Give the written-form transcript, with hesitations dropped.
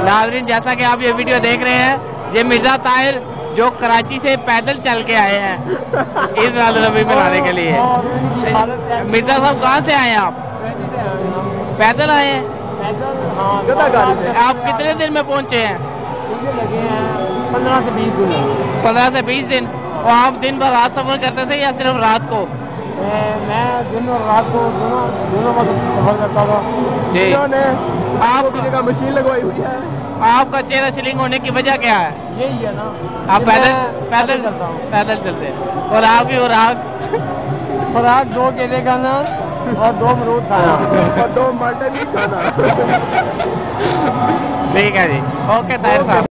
नाज़रीन, जैसा कि आप ये वीडियो देख रहे हैं, ये मिर्जा ताहिर जो कराची से पैदल चल के आए हैं इस नबी मनाने के लिए। मिर्जा साहब कहाँ से आए हैं आप? पैदल आए हैं? आप कितने दिन में पहुँचे हैं? मुझे लगे हैं 15 से 20 दिन। 15 से 20 दिन। और आप दिन भर रात सफर करते थे या सिर्फ रात को? मैं दिन और रात को दोनों वक्त सफर करता था जी। आप जगह मशीन लगवाई हुई है। आपका चेहरा स्लिंग होने की वजह क्या है? यही है ना, आप पैदल चलता हूँ। पैदल चलते हैं। और आपकी खुराक 2 केले खाना और 2 अमरूद खाना और 2 मटर भी खाना। ठीक है जी, ओके ताहिर साहब।